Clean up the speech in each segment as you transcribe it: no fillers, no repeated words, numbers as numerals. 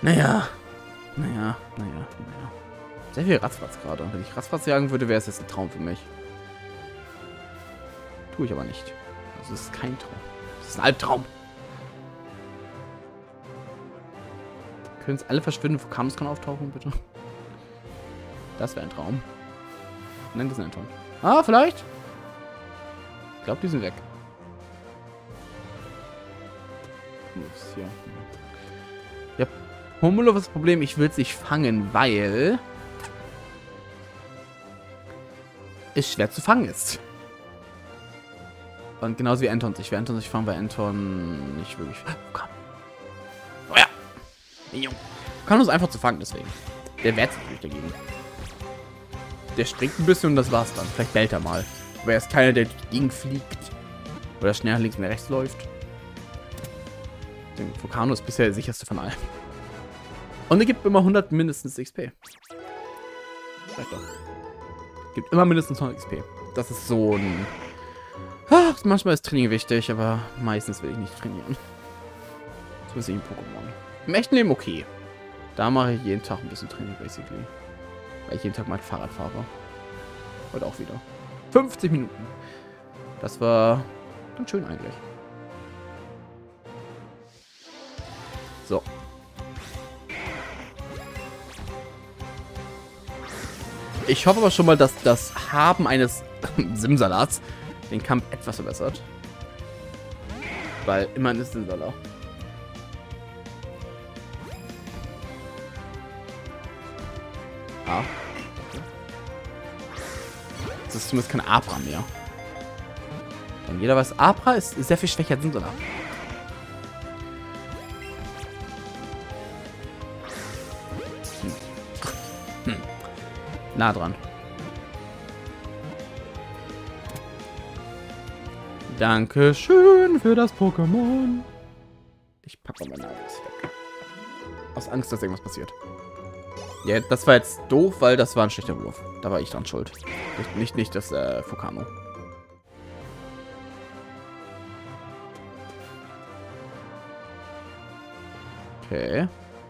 Naja. Sehr viel Ratzfatz gerade. Wenn ich Ratzfatz jagen würde, wäre es jetzt ein Traum für mich. Tue ich aber nicht. Das ist kein Traum. Das ist ein Albtraum. Können es alle verschwinden? Vulkanus kann auftauchen, bitte? Das wäre ein Traum. Nein, das ist ein Traum. Ah, vielleicht? Ich glaube, die sind weg. Ups, hier. Ja, Humulov ist das Problem, ich will es nicht fangen, weil es schwer zu fangen ist. Und genauso wie Anton. Ich will Anton nicht fangen, weil Anton nicht wirklich... Oh ja! Vulkanus ist einfach zu fangen, deswegen. Der wehrt sich natürlich dagegen. Der springt ein bisschen und das war's dann. Vielleicht bellt er mal. Aber er ist keiner, der dagegen fliegt. Oder schnell nach links und rechts läuft. Der Vulkanus ist bisher der sicherste von allen. Und er gibt immer 100 mindestens XP. Vielleicht doch. Gibt immer mindestens 100 XP. Das ist so ein... Ach, manchmal ist Training wichtig, aber meistens will ich nicht trainieren. So ist in Pokémon. Im echten Leben okay. Da mache ich jeden Tag ein bisschen Training, basically. Weil ich jeden Tag mein Fahrrad fahre. Heute auch wieder. 50 Minuten. Das war ganz schön eigentlich. So. Ich hoffe aber schon mal, dass das Haben eines Simsalats den Kampf etwas verbessert. Weil immerhin ist Simsala. Ah. Das ist zumindest kein Abra mehr. Denn jeder weiß, Abra ist sehr viel schwächer als Simsala. Nah dran. Dankeschön für das Pokémon. Ich packe mal meine Autos weg. Aus Angst, dass irgendwas passiert. Ja, das war jetzt doof, weil das war ein schlechter Wurf. Da war ich dran schuld. Nicht das Vulcano. Okay.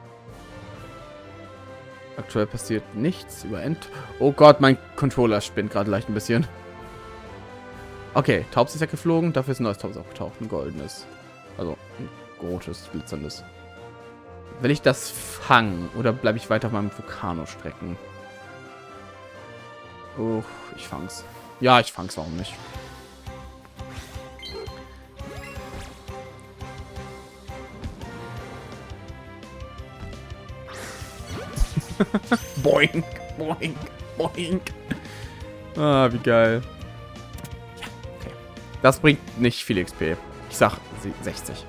Aktuell passiert nichts über End. Oh Gott, mein Controller spinnt gerade leicht ein bisschen. Okay, Taubs ist weggeflogen. Dafür ist ein neues Taubs aufgetaucht. Ein goldenes. Also ein rotes, glitzerndes. Will ich das fangen? Oder bleibe ich weiter auf meinem Vulcano strecken? Oh, ich fang's. Ja, ich fang's. Warum nicht? Boink, boink, boink. Ah, wie geil. Ja, okay. Das bringt nicht viel XP. Ich sag 60.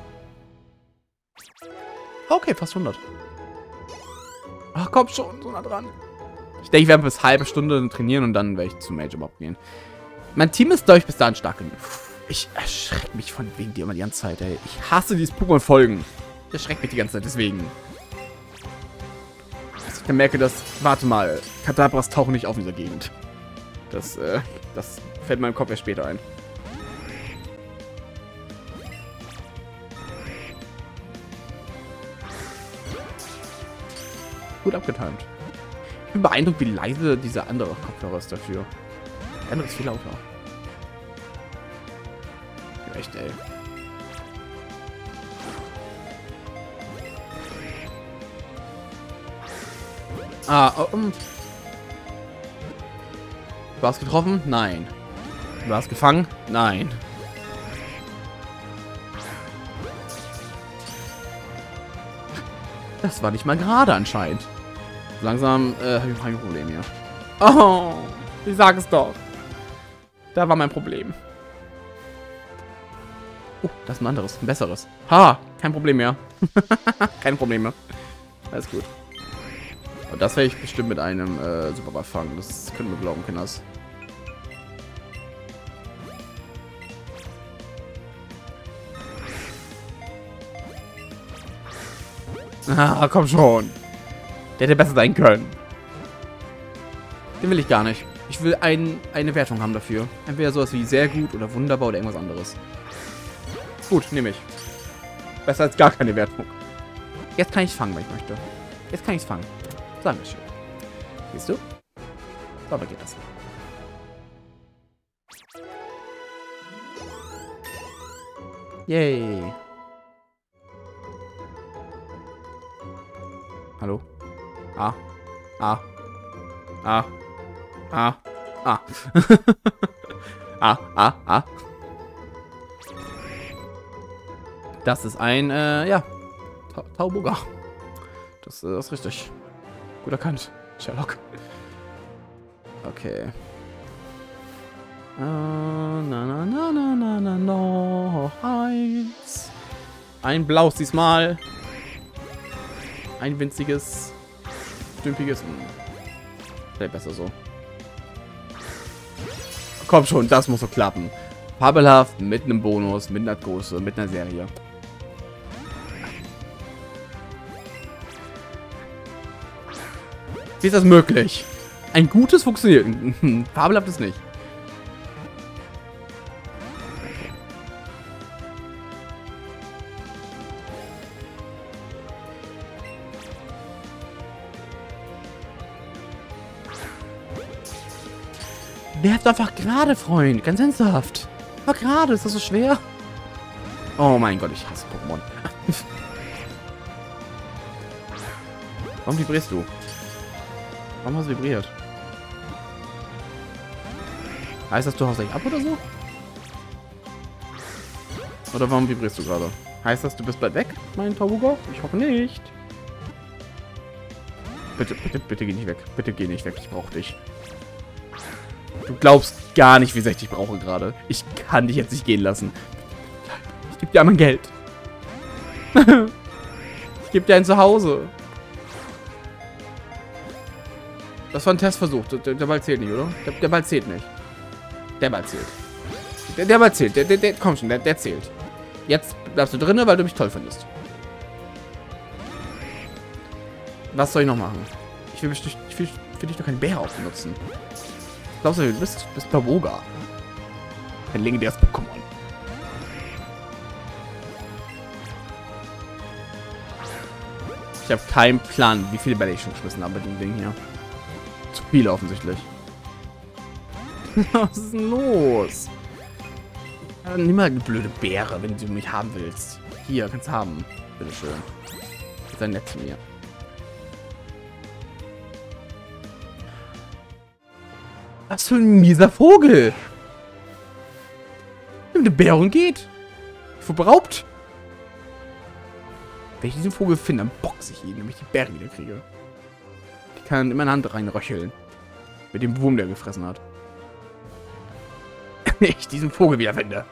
Okay, fast 100. Ach, komm schon, so nah dran. Ich denke, ich werde bis halbe Stunde trainieren und dann werde ich zu Major Bob gehen. Mein Team ist, glaube ich, bis dahin stark genug. Ich erschrecke mich von wegen dir immer die ganze Zeit, ey. Ich hasse dieses Pokémon-Folgen. Ich erschrecke mich die ganze Zeit, deswegen. Ich merke, dass... Warte mal. Kadabras tauchen nicht auf in dieser Gegend. Das fällt meinem Kopf erst später ein. Gut abgetimt. Ich bin beeindruckt, wie leise dieser andere Kopfhörer ist dafür. Der andere ist viel lauter. Echt, ey. Ah, Du hast getroffen? Nein. Du hast gefangen? Nein. Das war nicht mal gerade anscheinend. Langsam habe ich ein Problem hier. Oh, ich sag es doch. Da war mein Problem. Oh, das ist ein anderes, ein besseres. Ha, kein Problem mehr. Kein Problem mehr. Alles gut. Und das werde ich bestimmt mit einem Superball fangen. Das können wir glauben, Kinders. Ah, komm schon. Der hätte besser sein können. Den will ich gar nicht. Ich will eine Wertung haben dafür. Entweder sowas wie sehr gut oder wunderbar oder irgendwas anderes. Gut, nehme ich. Besser als gar keine Wertung. Jetzt kann ich fangen, wenn ich möchte. Jetzt kann ich fangen. Sagen wir schön. Siehst du? So, aber geht das. Yay. Hallo? Ah. Ah. Ah. Ah. Ah. Ah. Das ist ein, ja. Tauboga. Das ist richtig. Gut erkannt, Sherlock. Okay. Noch eins. Ein blaues diesmal. Ein winziges, stümpiges. Vielleicht besser so. Komm schon, das muss so klappen. Fabelhaft, mit einem Bonus, mit einer Größe, mit einer Serie. Wie ist das möglich? Ein gutes funktioniert. Fabelhaft ist nicht. Werft einfach gerade, Freund. Ganz ernsthaft. Aber gerade, ist das so schwer? Oh mein Gott, ich hasse Pokémon. Warum vibrierst du? Warum hast du vibriert? Heißt das, du haust dich ab oder so? Oder warum vibrierst du gerade? Heißt das, du bist bald weg, mein Tauboga? Ich hoffe nicht. Bitte geh nicht weg. Bitte geh nicht weg. Ich brauche dich. Du glaubst gar nicht, wie sehr ich dich brauche gerade. Ich kann dich jetzt nicht gehen lassen. Ich gebe dir einmal Geld. Ich gebe dir ein Zuhause. Das war ein Testversuch. Der Ball zählt nicht, oder? Der Ball zählt nicht. Der Ball zählt. Der Ball zählt. Komm schon, der zählt. Jetzt bleibst du drinne, weil du mich toll findest. Was soll ich noch machen? Ich will für dich doch keinen Bär aufbenutzen. Glaubst du, du bist Tauboga. Ein legendäres Pokémon. Ich habe keinen Plan, wie viele Bälle ich schon geschmissen habe bei dem Ding hier. Zu viele offensichtlich. Was ist denn los? Ja, nimm mal eine blöde Beere, wenn du mich haben willst. Hier, kannst du haben. Bitteschön. Sei nett zu mir. Was für ein mieser Vogel. Eine Bären geht. Verbraucht. Wenn ich diesen Vogel finde, dann boxe ich ihn, damit ich die Bären wieder kriege. Die kann in meine Hand reinröcheln. Mit dem Wurm, der gefressen hat. Wenn ich diesen Vogel wieder finde.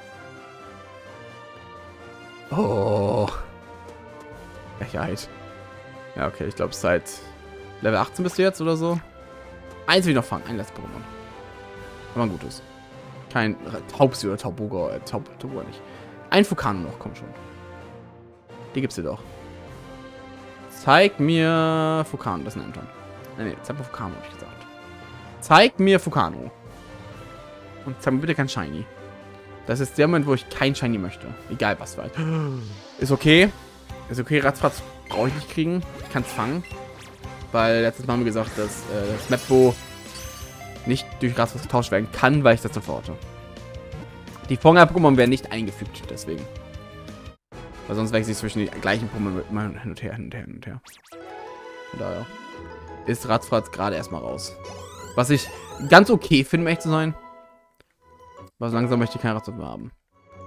Oh. Frechheit. Ja, okay, ich glaube, seit Level 18 bist du jetzt oder so. Eins will ich noch fangen. Ein letztes Pokémon. Aber ein gutes. Kein Taubsi oder Tauboga. Tauboga nicht. Ein Fukano noch, komm schon. Die gibt's dir doch. Zeig mir Fukano. Das ist ein Anton. Nee, zeig mir Fukano, hab ich gesagt. Zeig mir Fukano. Und zeig mir bitte kein Shiny. Das ist der Moment, wo ich kein Shiny möchte. Egal was war. Ist okay. Ist okay, Ratzfatz brauche ich nicht kriegen. Ich kann es fangen. Weil letztes Mal haben wir gesagt, dass das Mapbo nicht durch Ratzfatz getauscht werden kann, weil ich das supporte. Die Vorgänger-Pokémon werden nicht eingefügt, deswegen. Weil sonst wechsle ich zwischen den gleichen Pokémon immer hin und her. Von daher ist Ratzfatz gerade erstmal raus. Was ich ganz okay finde, um echt zu sein. Aber so langsam möchte ich kein Ratzfatz mehr haben.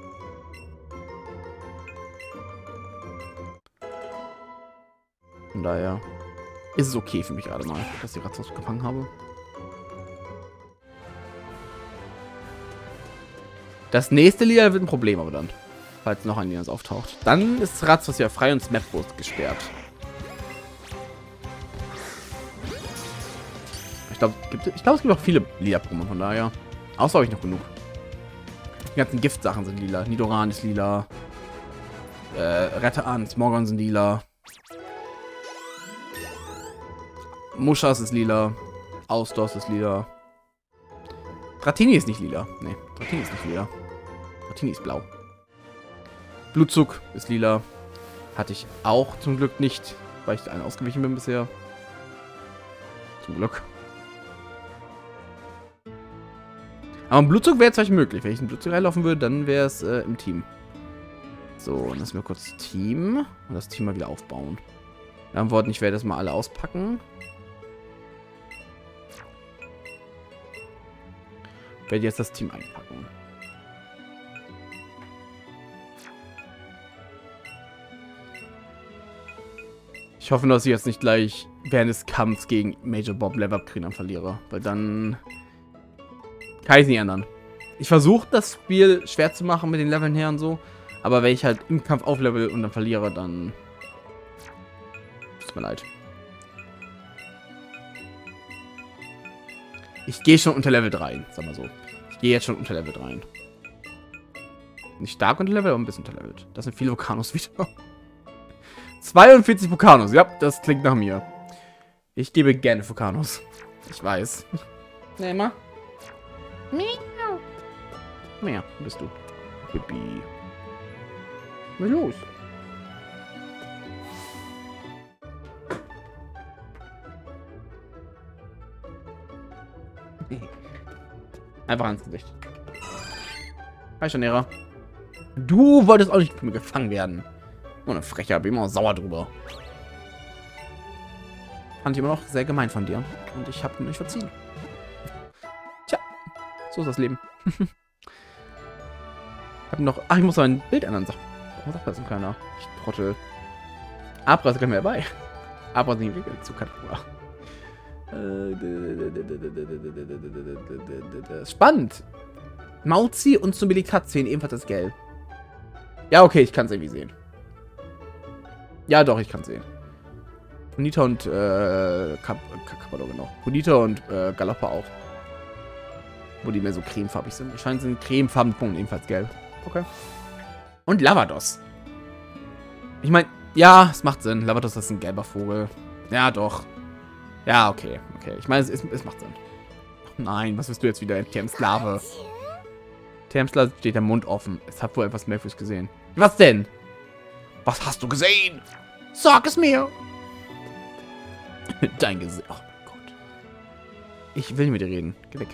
Von daher ist es okay für mich gerade mal, dass ich Ratzfatz gefangen habe. Das nächste Liga wird ein Problem, aber dann. Falls noch ein Liga auftaucht. Dann ist Ratzfatz ja frei und Mapbo gesperrt. Ich glaube, es gibt auch viele Lila-Pokémon, von daher. Außer habe ich noch genug. Die ganzen Giftsachen sind lila. Nidoran ist lila. Retteran, Smogon sind lila. Mushas ist lila. Ausdorf ist lila. Dratini ist nicht lila. Nee, Dratini ist nicht lila. Dratini ist blau. Blutzug ist lila. Hatte ich auch zum Glück nicht, weil ich einen ausgewichen bin bisher. Zum Glück. Aber ein Blutzug wäre jetzt vielleicht möglich. Wenn ich einen Blutzug reinlaufen würde, dann wäre es im Team. So, lassen wir kurz Team. Und das Team mal wieder aufbauen. Mit anderen Worten, ich werde das mal alle auspacken. Ich werde jetzt das Team einpacken. Ich hoffe, dass ich jetzt nicht gleich während des Kampfs gegen Major Bob Level-Up kriegen verliere. Weil dann kann ich es nicht ändern. Ich versuche, das Spiel schwer zu machen mit den Leveln her und so. Aber wenn ich halt im Kampf auflevel und dann verliere, dann... Tut mir leid. Ich gehe schon unter Level 3, sag mal so. Ich gehe jetzt schon unter Level 3. Nicht stark unter Level, aber ein bisschen unter Level. Das sind viele Vulkanos wieder. 42 Vulkanos, ja, das klingt nach mir. Ich gebe gerne Vulkanos. Ich weiß. Nee, mal. Miau. Mehr bist du. Bibi. Was ist los? Einfach ans Gesicht. Hi, Schanera. Du wolltest auch nicht von mir gefangen werden. Oh, eine Frechheit, bin immer sauer drüber. Fand ich immer noch sehr gemein von dir. Und ich habe nicht verziehen. Tja, so ist das Leben. Ich habe noch... Ach, ich muss noch ein Bild ändern. Warum sagt das denn keiner? Ich Trottel. Abra ist gar nicht mehr dabei. Abra ist nicht entwickelt zu Katakura. Spannend. Mauzi und Sumilikat sehen ebenfalls das Gelb. Ja, okay, ich kann es irgendwie sehen. Ja, doch, ich kann es sehen. Bonita und Kappador, genau. Bonita und Galoppa auch. Wo die mehr so cremefarbig sind. Wahrscheinlich sind cremefarbene Punkte ebenfalls gelb. Okay. Und Lavados. Ich meine, ja, es macht Sinn. Lavados ist ein gelber Vogel. Ja, doch. Ja, okay. Okay. Ich meine, es macht Sinn. Oh nein, was willst du jetzt wieder? Temslave. Temsla steht der Mund offen. Es hat wohl etwas Merkwürdiges gesehen. Was denn? Was hast du gesehen? Sag es mir. Dein Gesicht. Oh mein Gott. Ich will nicht mit dir reden. Geh weg.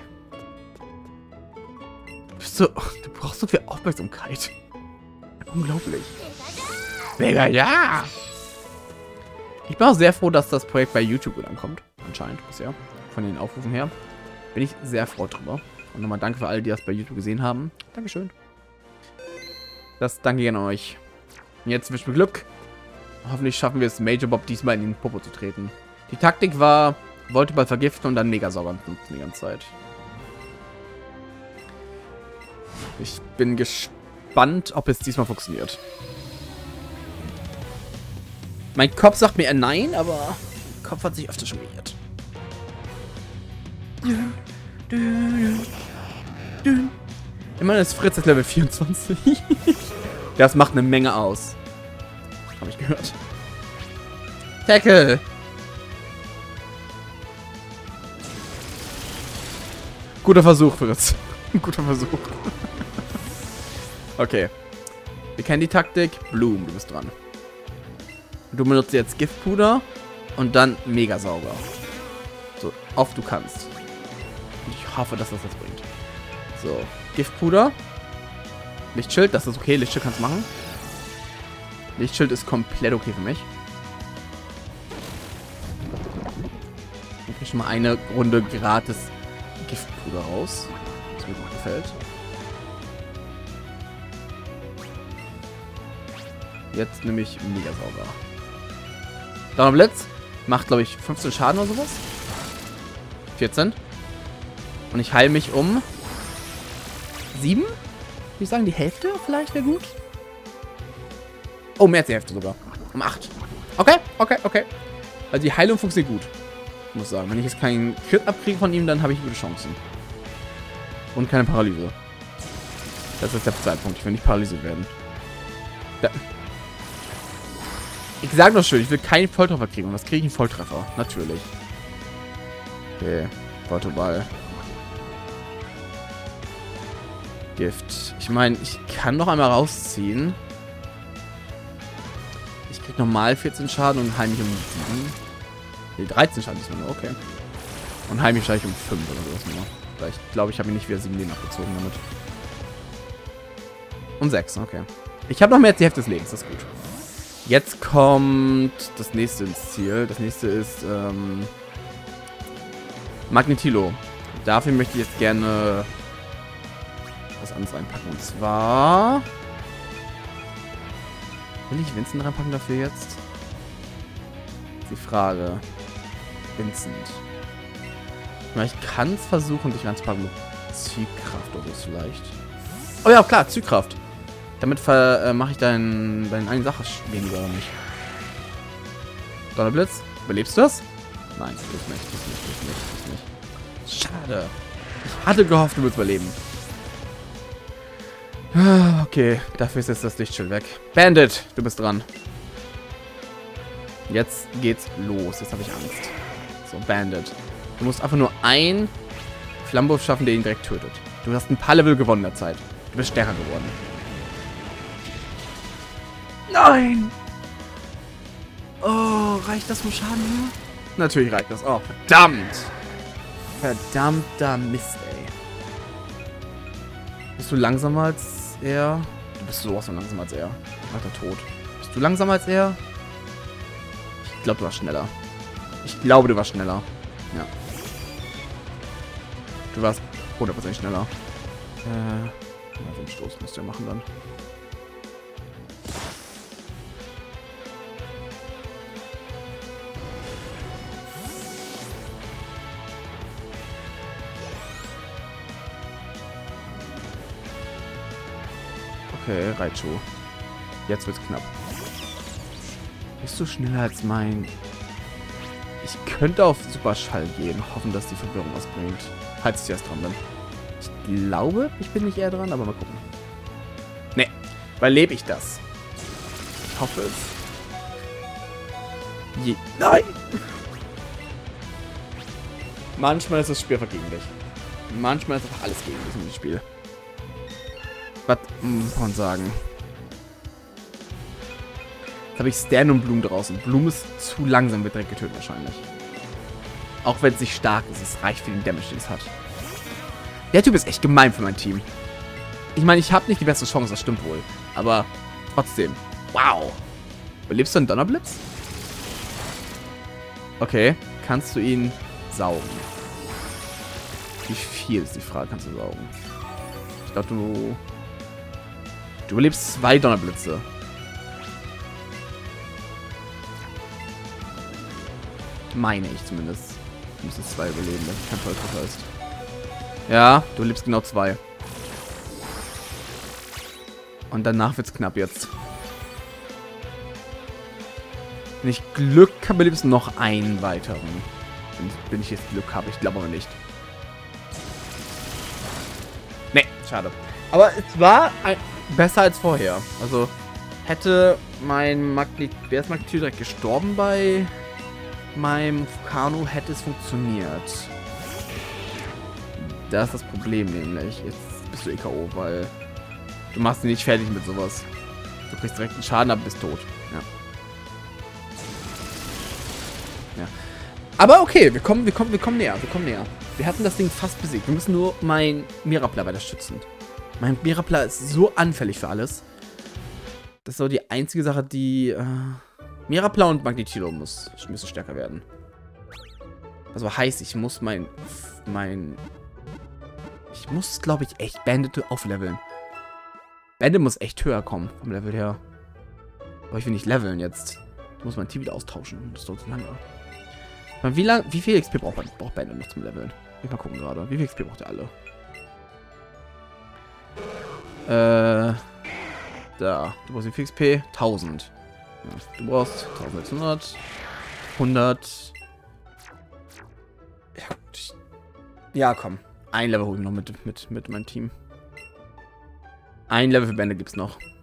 Du brauchst so viel Aufmerksamkeit. Unglaublich. Mega, ja. Ich bin auch sehr froh, dass das Projekt bei YouTube gut ankommt. Anscheinend bisher. Von den Aufrufen her. Bin ich sehr froh drüber. Und nochmal danke für alle, die das bei YouTube gesehen haben. Dankeschön. Das danke ich an euch. Und jetzt wünsche ich mir Glück. Hoffentlich schaffen wir es, Major Bob diesmal in den Popo zu treten. Die Taktik war, wollte bald vergiften und dann Megasauger nutzen die ganze Zeit. Ich bin gespannt, ob es diesmal funktioniert. Mein Kopf sagt mir nein, aber mein Kopf hat sich öfter schon geirrt. Immerhin ist Fritz jetzt Level 24. Das macht eine Menge aus. Habe ich gehört. Tackle! Guter Versuch, Fritz. Guter Versuch. Okay. Wir kennen die Taktik. Bloom, du bist dran. Du benutzt jetzt Giftpuder und dann Megasauger. So oft du kannst. Und ich hoffe, dass das jetzt bringt. So, Giftpuder. Lichtschild, das ist okay. Lichtschild kannst du machen. Lichtschild ist komplett okay für mich. Ich kriege schon mal eine Runde gratis Giftpuder raus. Was mir gut gefällt. Jetzt nehme ich Megasauger. Donnerblitz macht, glaube ich, 15 Schaden oder sowas. 14. Und ich heile mich um 7. Würde ich sagen, die Hälfte vielleicht wäre gut. Oh, mehr als die Hälfte sogar. Um 8. Okay, okay, okay. Also die Heilung funktioniert gut. Ich muss sagen, wenn ich jetzt keinen Crit abkriege von ihm, dann habe ich gute Chancen. Und keine Paralyse. Das ist der Zeitpunkt. Ich will nicht paralysiert werden. Da. Ich sage noch schön, ich will keinen Volltreffer kriegen. Und was kriege ich? Einen Volltreffer. Natürlich. Okay. Autoball. Gift. Ich meine, ich kann noch einmal rausziehen. Ich ich normal 14 Schaden und heimlich um 7. Nee, 13 Schaden ist nur, okay. Und heimlich wahrscheinlich um 5 oder sowas nur. Vielleicht, glaube ich, habe ich nicht wieder 7 Leben abgezogen damit. Um 6, okay. Ich habe noch mehr als die Hälfte des Lebens, das ist gut. Jetzt kommt das nächste ins Ziel. Das nächste ist, Magnetilo. Dafür möchte ich jetzt gerne was anderes reinpacken. Und zwar... Will ich Vincent reinpacken dafür jetzt? Die Frage. Vincent. Ich kann es versuchen, dich reinzupacken mit Zugkraft oder so vielleicht. Oh ja, klar, Zugkraft. Damit mache ich deine eine Sache weniger oder nicht. Donnerblitz. Überlebst du das? Nein, das nicht. Das nicht. Schade. Ich hatte gehofft, du würdest überleben. Okay, dafür ist jetzt das Lichtschild weg. Bandit, du bist dran. Jetzt geht's los. Jetzt habe ich Angst. So, Bandit. Du musst einfach nur einen Flammenwurf schaffen, der ihn direkt tötet. Du hast ein paar Level gewonnen in der Zeit. Du bist stärker geworden. Nein! Oh, reicht das vom Schaden nur? Natürlich reicht das. Oh, verdammt! Verdammter Mist, ey. Bist du langsamer als er? Du bist sowas von langsamer als er. Alter, tot. Bist du langsamer als er? Ich glaube, du warst schneller. Ich glaube, du warst schneller. Ja. Du warst 100% schneller. So einen Stoß müsst ihr machen dann. Okay, Raichu. Jetzt wird's knapp. Bist du schneller als mein... Ich könnte auf Superschall gehen, hoffen, dass die Verwirrung was bringt. Falls ich erst dran bin. Ich glaube, ich bin nicht eher dran, aber mal gucken. Ne, überlebe ich das? Ich hoffe es. Nein! Manchmal ist das Spiel einfach gegen dich. Manchmal ist einfach alles gegen dich in diesem Spiel. Was muss man sagen? Jetzt habe ich Stan und Bloom draußen. Bloom ist zu langsam, wird direkt getötet wahrscheinlich. Auch wenn es nicht stark ist, es reicht für den Damage, den es hat. Der Typ ist echt gemein für mein Team. Ich meine, ich habe nicht die beste Chance, das stimmt wohl. Aber trotzdem. Wow. Überlebst du einen Donnerblitz? Okay. Kannst du ihn saugen? Wie viel ist die Frage, kannst du saugen? Ich glaube, du überlebst 2 Donnerblitze. Meine ich zumindest. Du müsstest 2 überleben, wenn es kein Volltreffer ist. Ja, du überlebst genau 2. Und danach wird's knapp jetzt. Wenn ich Glück habe, überlebst du noch einen weiteren. Wenn ich jetzt Glück habe, ich glaube aber nicht. Ne, schade. Aber es war besser als vorher. Also hätte mein Magnetilo direkt gestorben bei meinem Vulcano, hätte es funktioniert. Da ist das Problem nämlich. Jetzt bist du EKO, weil du machst ihn nicht fertig mit sowas. Du kriegst direkt einen Schaden, aber bist tot. Ja. Ja. Aber okay, wir kommen näher. Wir hatten das Ding fast besiegt. Wir müssen nur mein Mirapla weiter schützen. Mein Mirapla ist so anfällig für alles. Das ist so die einzige Sache, die... Mirapla und Magnetilo müssen stärker werden. Also heißt, ich muss ich muss, glaube ich, echt Bandit aufleveln. Bandit muss echt höher kommen vom Level her. Aber ich will nicht leveln jetzt. Ich muss mein Team wieder austauschen. Das dauert so lange. Wie viel XP braucht Bandit noch zum Leveln? Ich mal gucken gerade. Wie viel XP braucht ihr alle? Da. Du brauchst wie viel XP? 1000. Ja, du brauchst 1600. 100. Ja, gut. Ja, komm. Ein Level hole ich noch mit meinem Team. Ein Level für Bandit gibt's noch.